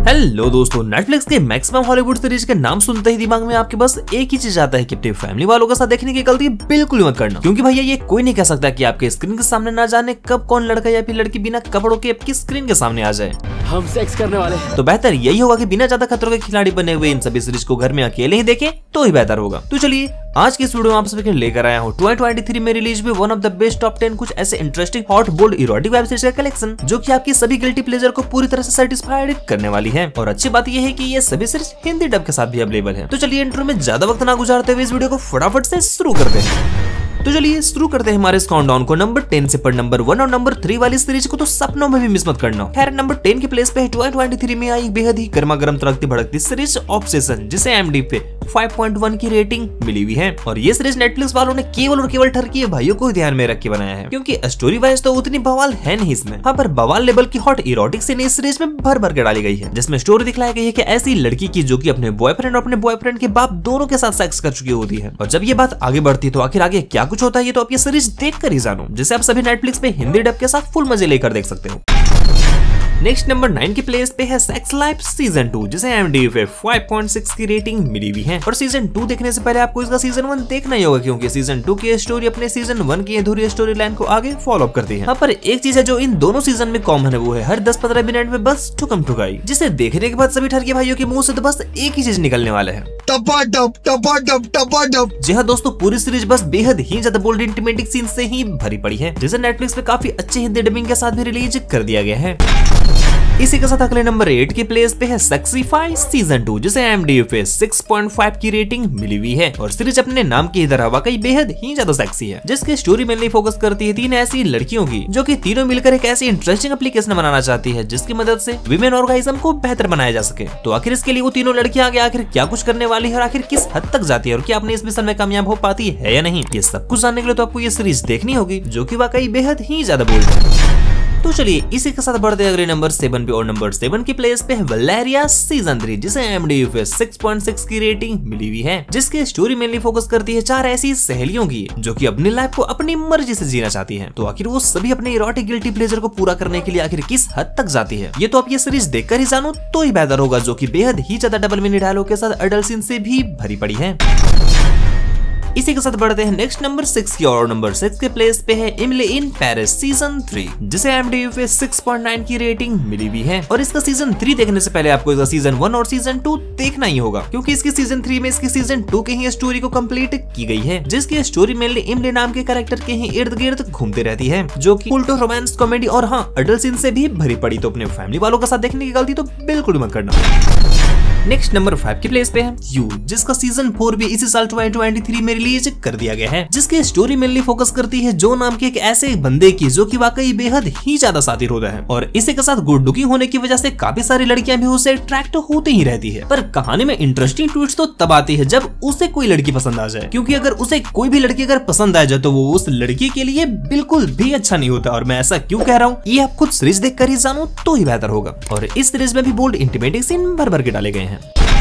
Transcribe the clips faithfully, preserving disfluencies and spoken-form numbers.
Hello दोस्तों, Netflix के maximum Hollywood series के नाम सुनते ही दिमाग में आपके बस एक ही चीज आता है कि अपनी फैमिली वालों के साथ देखने की गलती बिल्कुल मत करना, क्योंकि भैया ये कोई नहीं कह सकता कि आपके स्क्रीन के सामने ना जाने कब कौन लड़का या फिर लड़की बिना कपड़ों के आपकी स्क्रीन के सामने आ जाए। हम सेक्स करने वाले तो बेहतर यही होगा कि बिना ज्यादा खतरों के खिलाड़ी बने हुए इन सभी सीरीज को घर में अकेले ही देखें तो ही बेहतर होगा। तो चलिए आज की इस वीडियो में आप सभी के लेकर आया हूँ ट्वेंटी ट्वेंटी थ्री में रिलीज हुए one of the best top ten कुछ ऐसे interesting hot bold erotic web series का कलेक्शन जो कि आपकी सभी गिल्टी प्लेजर को पूरी तरह से सेटिस्फाइड करने वाली है। और अच्छी बात यह है कि ये सभी सीरीज हिंदी डब के साथ भी अवेलेबल है। तो चलिए इंट्रो में ज्यादा वक्त ना गुजारते हुए इस वीडियो को फटाफट से शुरू करते हैं। तो चलिए शुरू करते हैं हमारे इस काउंटडाउन को नंबर टेन से। पर नंबर वन और नंबर थ्री वाली सीरीज को तो सपनों में भी मिस मत करना। खैर नंबर टेन के प्लेस पे ट्वेंटी ट्वेंटी थ्री में आई बेहद ही गर्मा गर्म तड़कती भड़कती सीरीज ऑब्सेशन, जिसे एम डी पे फाइव पॉइंट वन की रेटिंग मिली हुई है। और ये सीरीज नेटफ्लिक्स वालों ने केवल और केवल ठरकी भाइयों को ध्यान में रख के बनाया है, क्योंकि स्टोरी वाइज तो उतनी बवाल है नहीं इसमें। हाँ, पर बवाल लेवल की हॉट इरोटिक सीन इस सीरीज में भर भर के डाली गई है, जिसमें स्टोरी दिखलाई गई है कि ऐसी लड़की की जो कि अपने बॉयफ्रेंड और अपने बॉयफ्रेंड के बाप दोनों के साथ सेक्स कर चुकी होती है। और जब ये बात आगे बढ़ती है तो आखिर आगे क्या कुछ होता है ये तो आप ये सीरीज देख कर ही जानो, जिसे आप सभी नेटफ्लिक्स पे हिंदी डब के साथ फुल मजे लेकर देख सकते हो। नेक्स्ट नंबर नाइन के प्लेस पे है सेक्स लाइफ सीजन टू, जिसे एम डी पे फाइव पॉइंट सिक्स की रेटिंग मिली हुई है। और सीजन टू देखने से पहले आपको इसका सीजन वन देखना ही होगा, क्योंकि सीजन टू की स्टोरी अपने सीजन वन की अधूरी स्टोरी लाइन को आगे फॉलो अप करती है। हाँ, पर एक चीज है जो इन दोनों सीजन में कॉमन है, वो है हर दस पंद्रह मिनट में बस ठुकम ठुकाई, जिसे देखने के बाद सभी ठरके भाइयों के मुंह से तो बस एक ही चीज निकलने वाला है, टपा टप टपा टप टपा टप। जी हाँ दोस्तों, पूरी सीरीज बस बेहद ही ज्यादा बोल्ड इंटीमेटिक सीन से ही भरी पड़ी है, जिसे नेटफ्लिक्स पे काफी अच्छे हिंदी डबिंग के साथ भी रिलीज कर दिया गया है। इसी के साथ अगले नंबर एट के प्लेस पे है सेक्सीफाई सीजन टू, जिसे एम डी पे सिक्स पॉइंट फाइव की रेटिंग मिली हुई है। और सीरीज अपने नाम की तरह वाकई बेहद ही ज्यादा सेक्सी है, जिसकी स्टोरी मेनली फोकस करती है तीन ऐसी लड़कियों की जो कि तीनों मिलकर एक ऐसी इंटरेस्टिंग एप्लीकेशन बनाना चाहती है जिसकी मदद से विमेन ऑर्गेनिज्म को बेहतर बनाया जा सके। तो आखिर इसके लिए वो तीनों लड़कियां आगे आखिर क्या कुछ करने वाली है और आखिर किस हद तक जाती है और क्या अपने इस मिशन में कामयाब हो पाती है या नहीं, ये सब कुछ जानने के लिए तो आपको ये सीरीज देखनी होगी, जो की वाकई बेहद ही ज्यादा बोल्ड है। तो चलिए इसी के साथ बढ़ते अगले नंबर सेवन पे। और नंबर सेवन की प्लेस पे है वलेरिया सीजन थ्री, जिसे एम डी पे सिक्स पॉइंट सिक्स की रेटिंग मिली हुई है, जिसकी स्टोरी मेनली फोकस करती है चार ऐसी सहेलियों की जो कि अपनी लाइफ को अपनी मर्जी से जीना चाहती हैं। तो आखिर वो सभी अपने इरोटिक गिल्टी प्लेजर को पूरा करने के लिए आखिर किस हद तक जाती है, ये तो आप ये सीरीज देखकर ही जानो तो ही बेहतर होगा, जो कि बेहद ही ज्यादा डबल मिनी डायलॉग के साथ अडल्ट सीन से भी भरी पड़ी है। इसी के साथ बढ़ते हैं नेक्स्ट नंबर सिक्स की। और नंबर सिक्स के प्लेस पे है Emily in Paris season three, जिसे एम डी पे सिक्स पॉइंट नाइन की रेटिंग मिली हुई है। और इसका सीजन थ्री देखने से पहले आपको इसका सीजन वन और सीजन टू देखना ही होगा, क्योंकि इसकी सीजन थ्री में इसकी सीजन टू की ही स्टोरी को कंप्लीट की गई है, जिसकी स्टोरी मेनली इमली नाम के कैरेक्टर के ही इर्द गिर्द घूमते रहती है, जो कि उल्टो रोमांस कॉमेडी और हाँ अडल्ट सीन से भी भरी पड़ी। तो अपने फैमिली वालों के साथ देखने की गलती तो बिल्कुल मत करना। नेक्स्ट नंबर फाइव की प्लेस पे है यू, जिसका सीजन फोर भी इसी साल ट्वेंटी ट्वेंटी थ्री में रिलीज कर दिया गया है, जिसकी स्टोरी मेनली फोकस करती है जो नाम के एक ऐसे बंदे की जो कि वाकई बेहद ही ज्यादा सातिर होता है। और इसी के साथ गुड लुकिंग होने की वजह से काफी सारी लड़कियां भी उसे अट्रैक्ट होती ही रहती है। पर कहानी में इंटरेस्टिंग ट्विस्ट तो तब आती है जब उसे कोई लड़की पसंद आ जाए, क्योंकि अगर उसे कोई भी लड़की अगर पसंद आ जाए तो वो उस लड़की के लिए बिल्कुल भी अच्छा नहीं होता। और मैं ऐसा क्यों कह रहा हूँ ये आप खुद सीरीज देख कर ही जानो तो ही बेहतर होगा। और इस सीरीज में भी बोल्ड इंटीमेटिक सीन भर भर के डाले गए हैं।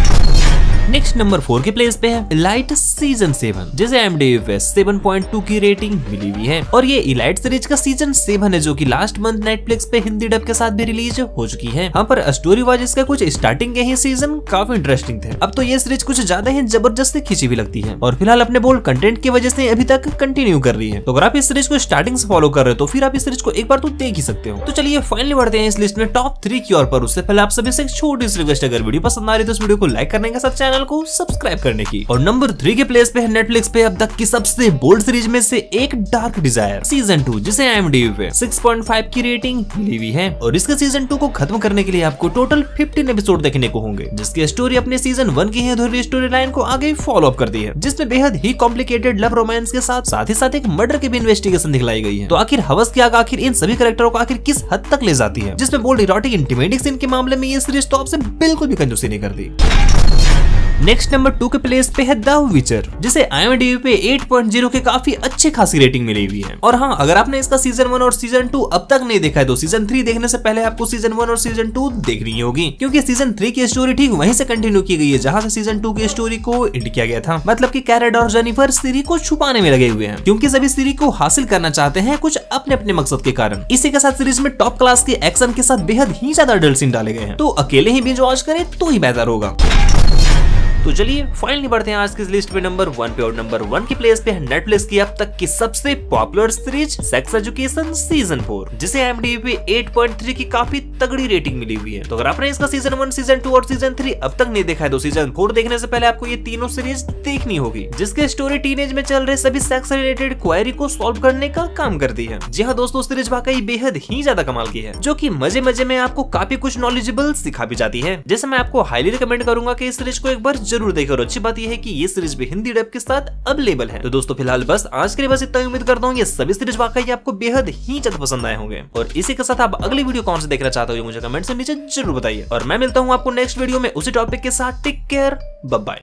नेक्स्ट नंबर फोर के प्लेस पे है इलाइट सीजन सेवन, जिसे एम डी पे सेवन पॉइंट टू की रेटिंग मिली हुई है। और ये इलाइट सीरीज का सीजन सेवन है, जो कि लास्ट मंथ नेटफ्लिक्स पे हिंदी डब के साथ भी रिलीज हो चुकी है। हाँ, पर स्टोरी वाइज इसका कुछ स्टार्टिंग के ही सीजन काफी इंटरेस्टिंग थे। अब तो ये सीरीज कुछ ज्यादा ही जबरदस्त खींची हुई लगती है और फिलहाल अपने बोल्ड कंटेंट की वजह से अभी तक कंटिन्यू कर रही है। तो अगर आप इस सीरीज को स्टार्टिंग से फॉलो कर रहे हो तो फिर आप इस सीरीज को एक बार तो देख ही सकते हो। तो चलिए फाइनली बढ़ते हैं इस लिस्ट में टॉप थ्री की ओर। पर उससे पहले आप सभी से एक छोटी सी रिक्वेस्ट, अगर वीडियो पसंद आ रही है तो इस वीडियो को लाइक करने के साथ चैनल को सब्सक्राइब करने की। और नंबर थ्री के प्लेस पे है नेटफ्लिक्स पे अब तक की सबसे बोल्ड सीरीज में से एक डार्क डिजायर सीजन टू, जिसे एम डी पे सिक्स पॉइंट फाइव की रेटिंग मिली हुई है। और इसके सीजन टू को खत्म करने के लिए आपको टोटल फिफ्टीन एपिसोड देखने को होंगे, जिसकी स्टोरी अपने सीजन वन की अधूरी स्टोरी लाइन को आगे फॉलो अप करती है, जिसमें बेहद ही कॉम्प्लिकेटेड लव रोमांस के साथ साथ ही साथ एक मर्डर की भी इन्वेस्टिगेशन दिखलाई गई है। तो आखिर हवस की आग आखिर इन सभी कैरेक्टरों को आखिर किस हद तक ले जाती है, जिसमें बोल्ड इरोटिक इंटीमेटिक सीन के मामले में ये सीरीज तो आपसे बिल्कुल भी कंजूसी नहीं करती। नेक्स्ट नंबर टू के प्लेस पे है द विचर, जिसे आई एम डी बी पे एट पॉइंट ज़ीरो के काफी अच्छी खासी रेटिंग मिली हुई है। और हाँ, अगर आपने इसका सीजन वन और सीजन टू अब तक नहीं देखा है तो सीजन थ्री देखने से पहले आपको सीजन वन और सीजन टू देखनी होगी, क्योंकि सीजन थ्री की स्टोरी ठीक वहीं से कंटिन्यू की गई है जहां से सीजन टू की स्टोरी को एंड किया गया था। मतलब कि कैरेट और जेनिफर सीरी को छुपाने में लगे हुए हैं, क्योंकि सभी सीरी को हासिल करना चाहते हैं कुछ अपने अपने मकसद के कारण। इसी के साथ सीरीज में टॉप क्लास के एक्शन के साथ बेहद ही ज्यादा अडल्ट सीन डाले गए हैं, तो अकेले ही बिंज वॉच करें तो ही बेहतर होगा। तो चलिए फाइनली बढ़ते हैं आज की इस लिस्ट पे नंबर वन पे, और नंबर वन की प्लेस पे है नेटफ्लिक्स की अब तक की सबसे popular series Sex Education season four, जिसे आई एम डी बी पे एट पॉइंट थ्री की काफी तगड़ी रेटिंग मिली हुई है। तो अगर आपने इसका सीजन वन, सीजन टू और सीजन थ्री अब तक नहीं देखा है तो सीजन फोर देखने से पहले आपको ये तीनों सीरीज देखनी होगी, जिसके स्टोरी टीनेज में चल रहे सभी सेक्स रिलेटेड क्वेरी को सॉल्व करने का काम करती है। जी हाँ दोस्तों, सीरीज वाकई बेहद ही ज्यादा कमाल की है, जो की मजे मजे में आपको काफी कुछ नॉलेजेबल सिखा भी जाती है, जिसे मैं आपको हाईली रिकमेंड करूंगा कि इस सीरीज को एक बार जरूर देखो। अच्छी बात यह है कि ये सीरीज भी हिंदी डब के साथ अवेलेबल है। तो दोस्तों फिलहाल बस आज के लिए बस इतना, उम्मीद करता हूँ ये सभी सीरीज वाकई आपको बेहद ही ज्यादा पसंद आए होंगे। और इसी के साथ आप अगली वीडियो कौन सी देखना चाहते हो मुझे कमेंट से नीचे जरूर बताइए, और मैं मिलता हूँ आपको नेक्स्ट वीडियो में उसी टॉपिक के साथ। Take care, bye bye.